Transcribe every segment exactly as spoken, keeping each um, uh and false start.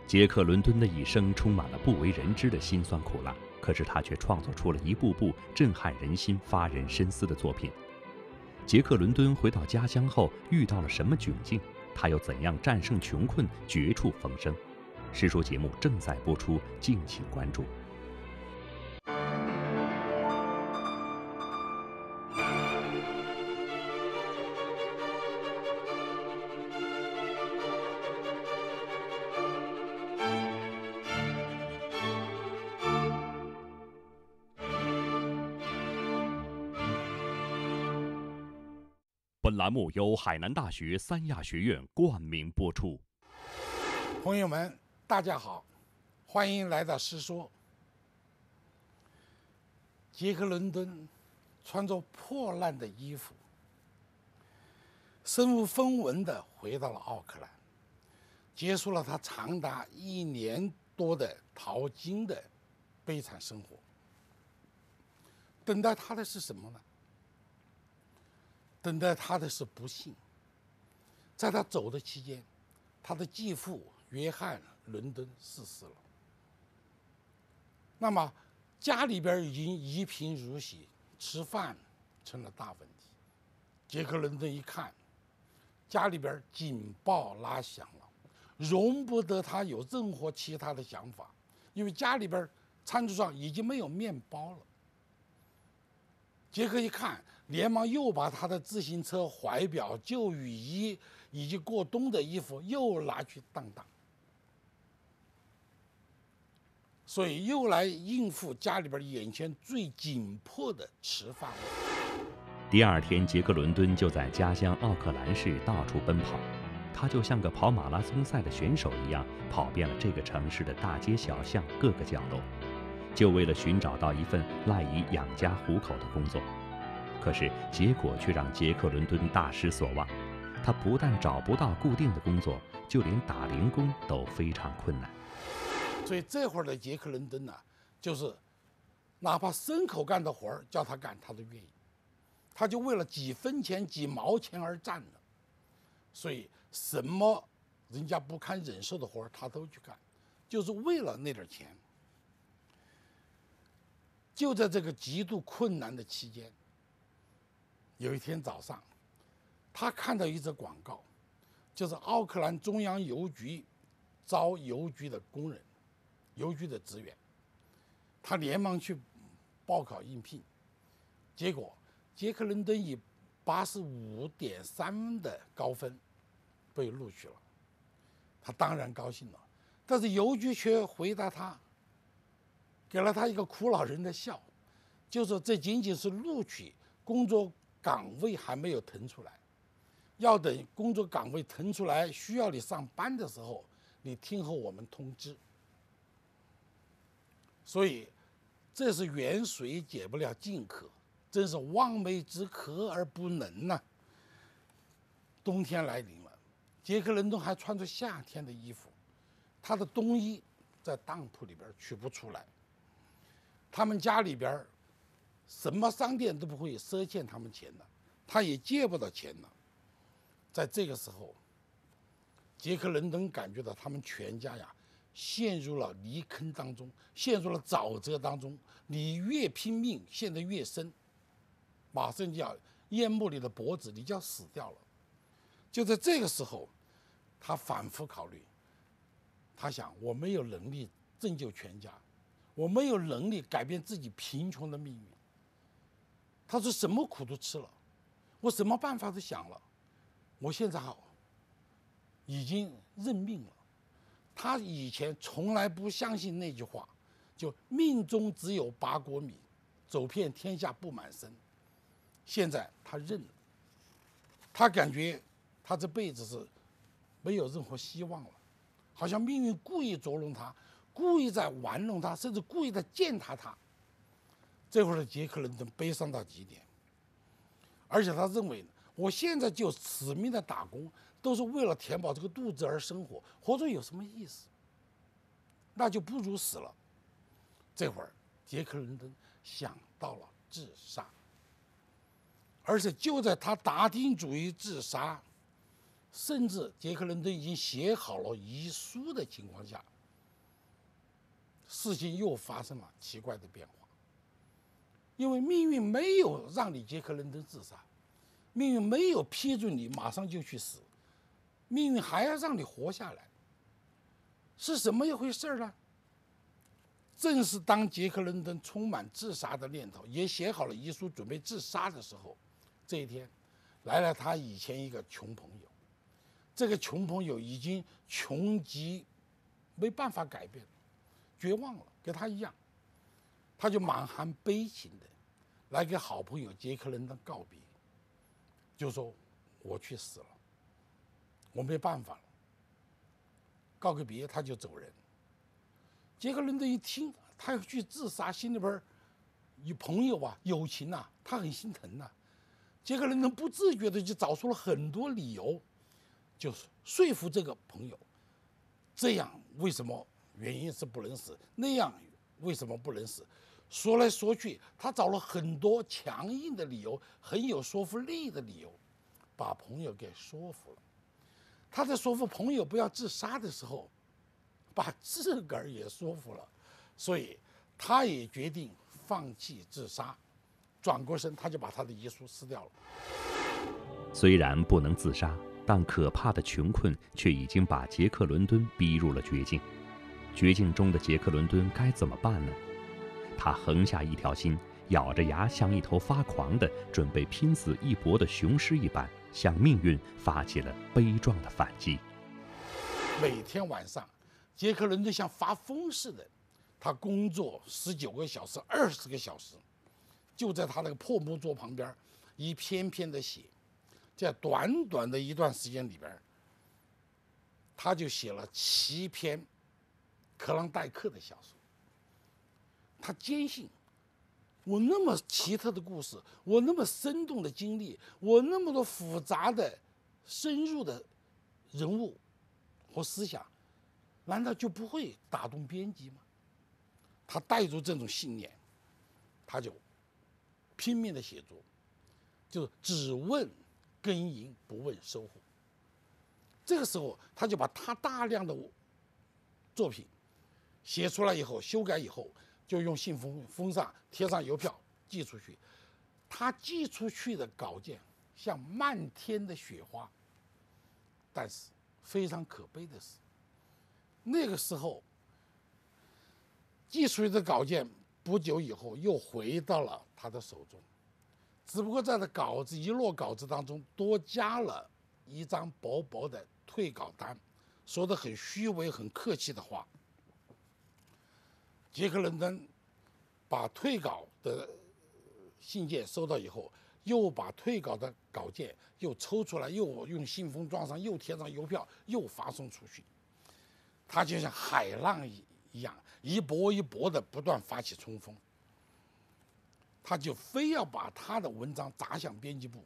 杰克·伦敦的一生充满了不为人知的辛酸苦辣，可是他却创作出了一部部震撼人心、发人深思的作品。杰克·伦敦回到家乡后遇到了什么窘境？他又怎样战胜穷困、绝处逢生？诗说节目正在播出，敬请关注。本栏目由海南大学三亚学院冠名播出。 朋友们，大家好，欢迎来到诗说。杰克·伦敦穿着破烂的衣服，身无分文地回到了奥克兰，结束了他长达一年多的淘金的悲惨生活。等待他的是什么呢？等待他的是不幸。在他走的期间，他的继父约翰·伦敦逝世了。那么家里边已经一贫如洗，吃饭成了大问题。杰克·伦敦一看，家里边警报拉响了，容不得他有任何其他的想法，因为家里边餐桌上已经没有面包了。杰克一看，连忙又把他的自行车、怀表、旧雨衣以及过冬的衣服又拿去当当，所以又来应付家里边眼前最紧迫的吃饭问题。 第二天，杰克·伦敦就在家乡奥克兰市到处奔跑，他就像个跑马拉松赛的选手一样，跑遍了这个城市的大街小巷、各个角落，就为了寻找到一份赖以养家糊口的工作。可是结果却让杰克·伦敦大失所望，他不但找不到固定的工作，就连打零工都非常困难。 所以这会儿的杰克·伦敦呢、啊，就是哪怕牲口干的活儿叫他干，他都愿意，他就为了几分钱、几毛钱而战的。所以什么人家不堪忍受的活儿，他都去干，就是为了那点钱。就在这个极度困难的期间，有一天早上，他看到一则广告，就是奥克兰中央邮局招邮局的工人、邮局的职员。他连忙去报考应聘，结果杰克·伦敦以八十五点三的高分被录取了。他当然高兴了，但是邮局却回答他，给了他一个苦老人的笑，就说这仅仅是录取，工作岗位还没有腾出来，要等工作岗位腾出来需要你上班的时候，你听候我们通知。所以这是远水解不了近渴，真是望梅止渴而不能呐、啊。冬天来临了，杰克·伦敦还穿着夏天的衣服，他的冬衣在当铺里边取不出来，他们家里边什么商店都不会赊欠他们钱的，他也借不到钱了。在这个时候，杰克·伦敦感觉到他们全家呀陷入了泥坑当中，陷入了沼泽当中，你越拼命陷得越深，马上就要淹没你的脖子，你就要死掉了。就在这个时候，他反复考虑，他想，我没有能力拯救全家，我没有能力改变自己贫穷的命运。他说什么苦都吃了，我什么办法都想了，我现在好已经认命了。他以前从来不相信那句话，就命中只有八锅米，走遍天下不满身。现在他认了，他感觉他这辈子是没有任何希望了，好像命运故意捉弄他，故意在玩弄他，甚至故意在践踏他。这会儿的杰克·伦敦悲伤到极点，而且他认为，我现在就死命的打工，都是为了填饱这个肚子而生活，活着有什么意思？那就不如死了。这会儿，杰克·伦敦想到了自杀，而且就在他打定主意自杀，甚至杰克·伦敦已经写好了遗书的情况下， 事情又发生了奇怪的变化。因为命运没有让你杰克伦敦自杀，命运没有批准你马上就去死，命运还要让你活下来，是什么一回事呢？正是当杰克伦敦充满自杀的念头，也写好了遗书准备自杀的时候，这一天来了他以前一个穷朋友。这个穷朋友已经穷极没办法改变，绝望了，跟他一样，他就满含悲情的来给好朋友杰克伦敦告别，就说我去死了，我没办法了，告个别他就走人。杰克伦敦一听他要去自杀，心里边有朋友啊，友情啊，他很心疼呐、啊。杰克伦敦不自觉的就找出了很多理由，就是说服这个朋友，这样为什么原因是不能死，那样为什么不能死，说来说去，他找了很多强硬的理由，很有说服力的理由，把朋友给说服了。他在说服朋友不要自杀的时候，把自个儿也说服了，所以他也决定放弃自杀，转过身他就把他的遗书撕掉了。 虽然不能自杀，但可怕的穷困却已经把杰克伦敦逼入了绝境。绝境中的杰克伦敦该怎么办呢？他横下一条心，咬着牙，像一头发狂的准备拼死一搏的雄狮一般，向命运发起了悲壮的反击。 每天晚上，杰克伦敦像发疯似的，他工作十九个小时、二十个小时，就在他那个破木桌旁边一篇篇的写。在短短的一段时间里边，他就写了七篇克朗戴克的小说。他坚信，我那么奇特的故事，我那么生动的经历，我那么多复杂的、深入的人物和思想，难道就不会打动编辑吗？他带着这种信念，他就拼命的写作，就只问耕耘不问收获。这个时候，他就把他大量的作品写出来以后，修改以后，就用信封封上，贴上邮票寄出去。他寄出去的稿件像漫天的雪花，但是非常可悲的是，那个时候寄出去的稿件不久以后又回到了他的手中。只不过在这稿子一摞稿子当中多加了一张薄薄的退稿单，说的很虚伪、很客气的话。杰克伦敦把退稿的信件收到以后，又把退稿的稿件又抽出来，又用信封装上，又贴上邮票，又发送出去。他就像海浪一样，一波一波的不断发起冲锋。他就非要把他的文章砸向编辑部。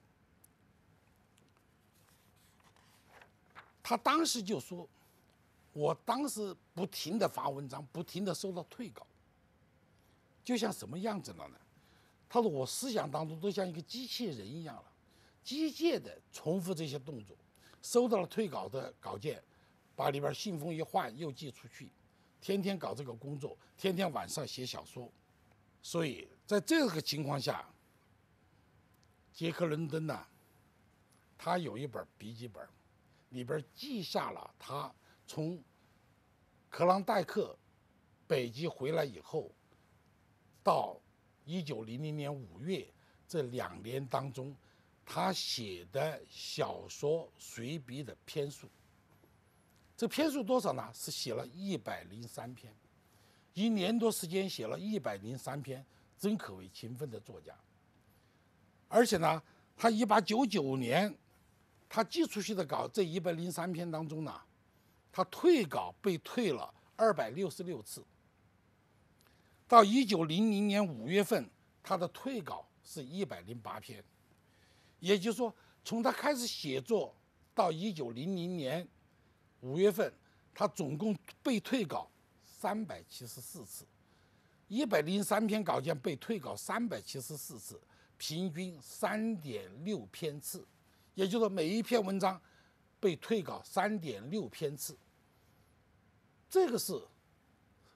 他当时就说，我当时不停地发文章，不停地收到退稿，就像什么样子了呢？他说我思想当中都像一个机器人一样了，机械地重复这些动作，收到了退稿的稿件，把里边信封一换又寄出去，天天搞这个工作，天天晚上写小说。所以在这个情况下，杰克伦敦呢，他有一本笔记本，里边记下了他从克朗戴克北极回来以后，到一九零零年五月这两年当中，他写的小说随笔的篇数。这篇数多少呢？是写了一百零三篇。一年多时间写了一百零三篇，真可谓勤奋的作家。而且呢，他一八九九年他寄出去的稿，这一百零三篇当中呢，他退稿被退了二百六十六次。到一九零零年五月份，他的退稿是一百零八篇。也就是说，从他开始写作到一九零零年五月份，他总共被退稿三百七十四次，一百零三篇稿件被退稿三百七十四次，平均三点六篇次，也就是说每一篇文章被退稿三点六篇次。这个是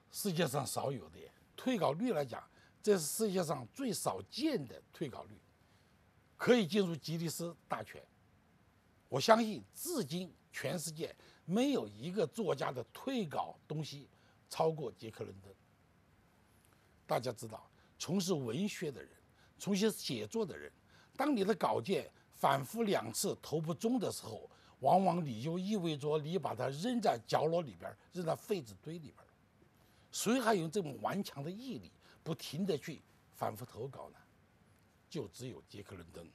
世界上少有的，退稿率来讲，这是世界上最少见的退稿率，可以进入吉尼斯大全。我相信至今全世界没有一个作家的退稿东西超过杰克伦敦。大家知道，从事文学的人，从事写作的人，当你的稿件反复两次投不中的时候，往往你就意味着你把它扔在角落里边，扔在废纸堆里边。谁还有这么顽强的毅力，不停地去反复投稿呢？就只有杰克伦敦。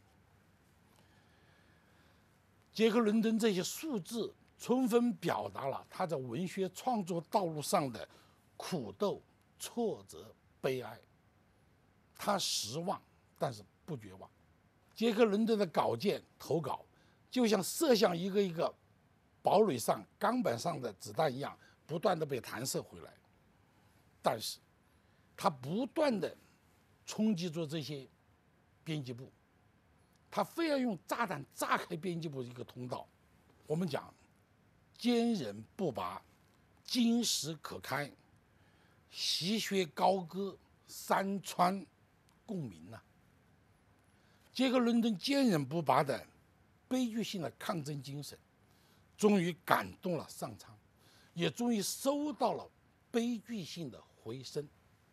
杰克伦敦这些数字充分表达了他在文学创作道路上的苦斗、挫折、悲哀。他失望，但是不绝望。杰克伦敦的稿件投稿，就像射向一个一个堡垒上钢板上的子弹一样，不断的被弹射回来。但是，他不断的冲击着这些编辑部，他非要用炸弹炸开编辑部一个通道。我们讲，坚韧不拔，金石可开，习学高歌，山川共鸣呐、啊。杰克伦敦坚韧不拔的悲剧性的抗争精神，终于感动了上苍，也终于收到了悲剧性的回声。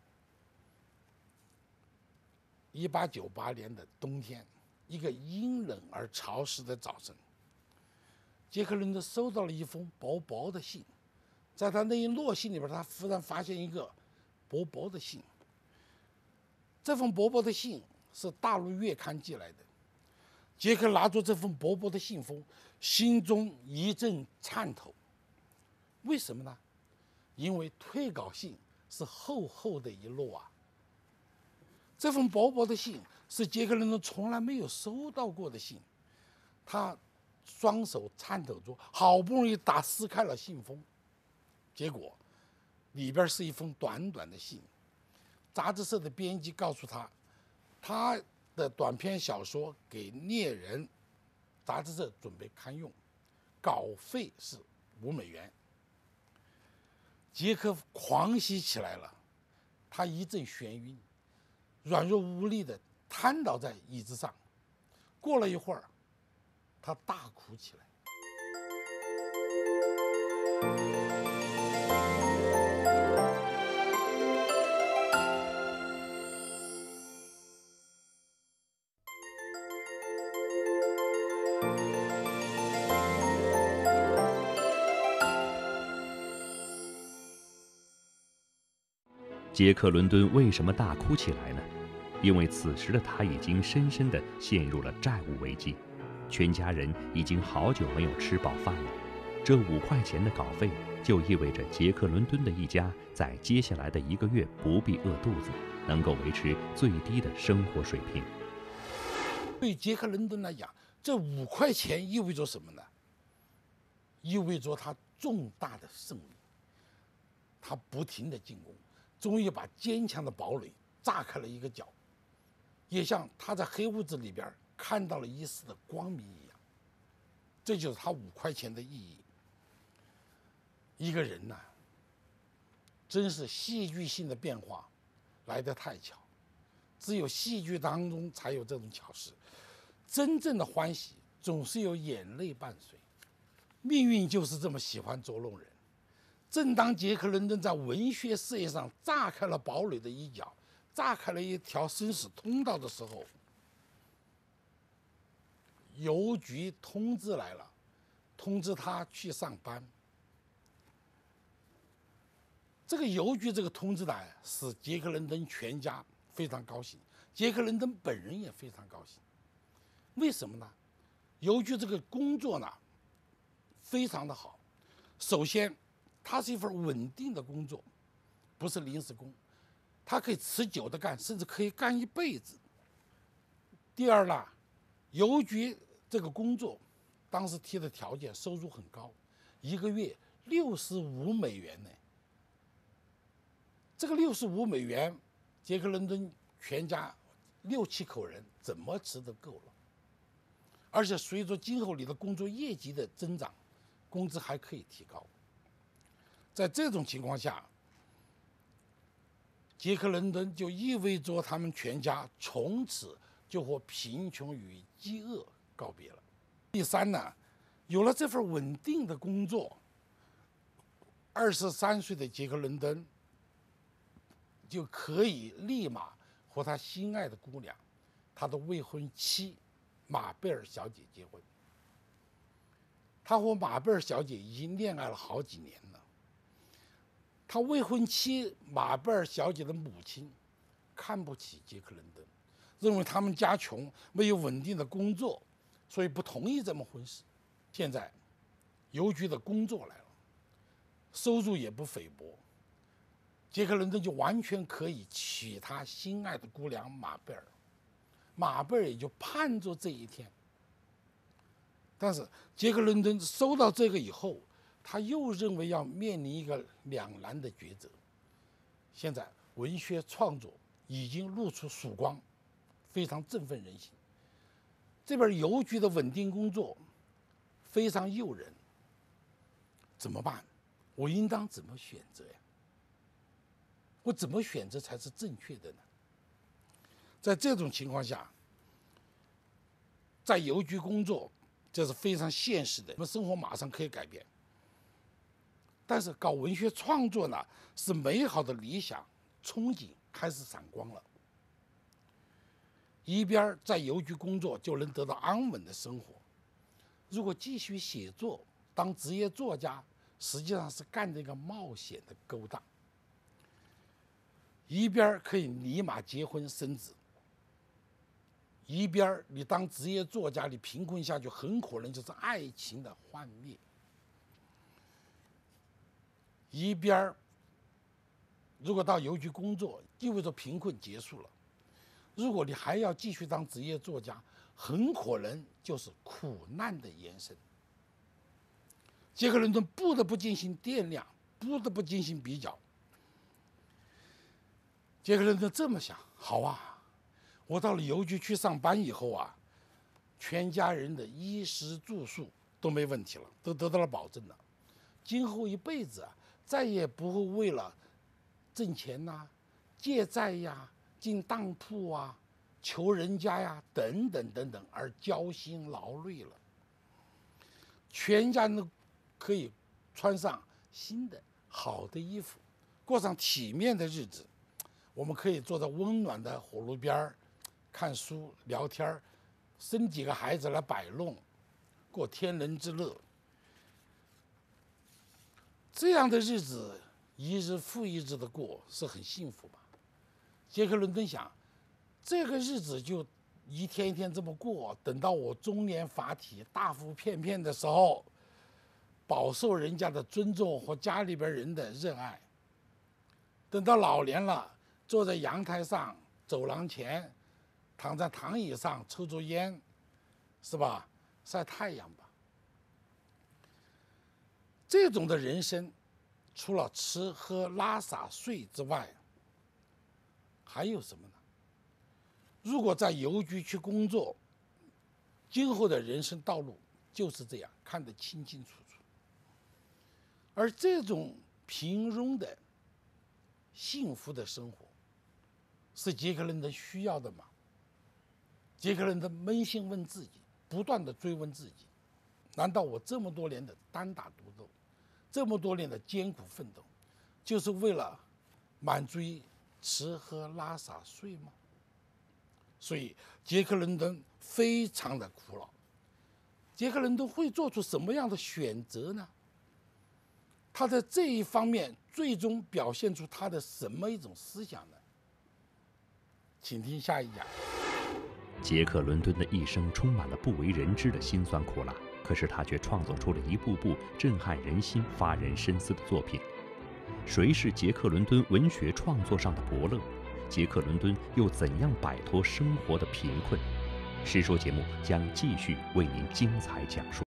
一八九八年的冬天，一个阴冷而潮湿的早晨，杰克伦敦收到了一封薄薄的信。在他那一摞信里边，他忽然发现一个薄薄的信。这封薄薄的信是大陆月刊寄来的。杰克拿着这封薄薄的信封，心中一阵颤抖。为什么呢？因为退稿信是厚厚的一摞啊。这封薄薄的信是杰克伦敦从来没有收到过的信，他双手颤抖着，好不容易打撕开了信封，结果里边是一封短短的信。杂志社的编辑告诉他，他的短篇小说给猎人杂志社准备刊用，稿费是五美元。杰克狂喜起来了，他一阵眩晕，软弱无力地瘫倒在椅子上。过了一会儿，他大哭起来。 杰克伦敦为什么大哭起来呢？因为此时的他已经深深地陷入了债务危机，全家人已经好久没有吃饱饭了。这五块钱的稿费就意味着杰克伦敦的一家在接下来的一个月不必饿肚子，能够维持最低的生活水平。 对杰克伦敦来讲，这五块钱意味着什么呢？意味着他重大的胜利。他不停地进攻，终于把坚强的堡垒炸开了一个角，也像他在黑屋子里边看到了一丝的光明一样。这就是他五块钱的意义。一个人呐、啊，真是戏剧性的变化来得太巧，只有戏剧当中才有这种巧事。真正的欢喜总是有眼泪伴随，命运就是这么喜欢捉弄人。正当杰克伦敦在文学事业上炸开了堡垒的一角，炸开了一条生死通道的时候，邮局通知来了，通知他去上班。这个邮局这个通知来使杰克伦敦全家非常高兴，杰克伦敦本人也非常高兴。为什么呢？邮局这个工作呢非常的好。首先，它是一份稳定的工作，不是临时工，它可以持久的干，甚至可以干一辈子。第二呢，邮局这个工作当时提的条件收入很高，一个月六十五美元呢。这个六十五美元，杰克伦敦全家六七口人怎么吃都够了。而且随着今后你的工作业绩的增长，工资还可以提高。在这种情况下， 杰克伦敦就意味着他们全家从此就和贫穷与饥饿告别了。第三呢，有了这份稳定的工作，二十三岁的杰克伦敦就可以立马和他心爱的姑娘，他的未婚妻马贝尔小姐结婚。他和马贝尔小姐已经恋爱了好几年了。他未婚妻马贝尔小姐的母亲看不起杰克伦敦，认为他们家穷，没有稳定的工作，所以不同意这门婚事。现在邮局的工作来了，收入也不菲薄，杰克伦敦就完全可以娶他心爱的姑娘马贝尔，马贝尔也就盼着这一天。但是杰克伦敦收到这个以后，他又认为要面临一个两难的抉择。现在文学创作已经露出曙光，非常振奋人心。这边邮局的稳定工作非常诱人，怎么办？我应当怎么选择呀？我怎么选择才是正确的呢？在这种情况下，在邮局工作这是非常现实的，我们生活马上可以改变。但是搞文学创作呢，是美好的理想憧憬开始闪光了。一边在邮局工作就能得到安稳的生活，如果继续写作当职业作家，实际上是干这个冒险的勾当。一边可以立马结婚生子，一边你当职业作家，你贫困下去，很可能就是爱情的幻灭。一边如果到邮局工作，意味着贫困结束了；如果你还要继续当职业作家，很可能就是苦难的延伸。杰克伦敦不得不进行掂量，不得不进行比较。杰克伦敦这么想：好啊，我到了邮局去上班以后啊，全家人的衣食住宿都没问题了，都得到了保证了。今后一辈子啊，再也不会为了挣钱呐、啊、借债呀、进当铺啊、求人家呀等等等等而焦心劳累了。全家人都可以穿上新的好的衣服，过上体面的日子。我们可以坐在温暖的火炉边看书聊天，生几个孩子来摆弄，过天伦之乐。这样的日子一日复一日的过，是很幸福吧？杰克伦敦想，这个日子就一天一天这么过，等到我中年发体、大腹便便的时候，饱受人家的尊重和家里边人的热爱。等到老年了，坐在阳台上、走廊前，躺在躺椅上抽抽烟，是吧？晒太阳吧。这种的人生，除了吃喝拉撒睡之外，还有什么呢？如果在邮局去工作，今后的人生道路就是这样，看得清清楚楚。而这种平庸的、幸福的生活，是杰克伦敦需要的吗？杰克伦敦扪心问自己，不断地追问自己：难道我这么多年的单打独斗，这么多年的艰苦奋斗，就是为了满足于吃喝拉撒睡吗？所以杰克伦敦非常的苦恼。杰克伦敦会做出什么样的选择呢？他在这一方面最终表现出他的什么一种思想呢？请听下一讲。 杰克伦敦的一生充满了不为人知的辛酸苦辣，可是他却创作出了一部部震撼人心、发人深思的作品。谁是杰克伦敦文学创作上的伯乐？杰克伦敦又怎样摆脱生活的贫困？实说节目将继续为您精彩讲述。